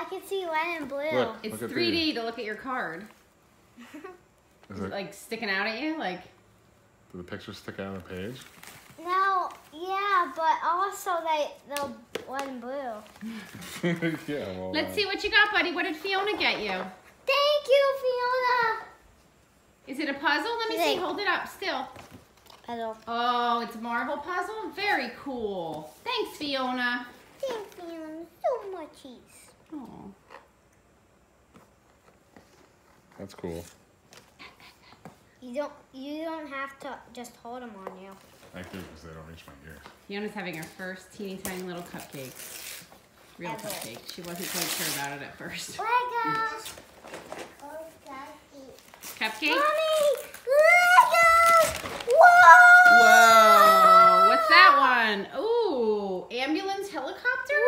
I can see red and blue. Look. It's at 3D to look at your card. Is Is it it, like sticking out at you? Like, do the pictures stick out on the page? No, yeah, but also the red and blue. Yeah, well. let's see what you got, buddy. What did Fiona get you? Thank you, Fiona. Is it a puzzle? Let me see. Hold it up still. Hello. Oh, it's a marble puzzle? Very cool. Thanks, Fiona. Thanks, Fiona. So much cheese. Oh. That's cool. You don't have to just hold them on you. I do because they don't reach my ears. Fiona's having her first teeny tiny little cupcakes. Real Ever. cupcakes. She wasn't quite sure about it at first. Legos. Cupcake? Mommy, Legos. Whoa. Whoa! What's that one? Ooh, ambulance helicopter?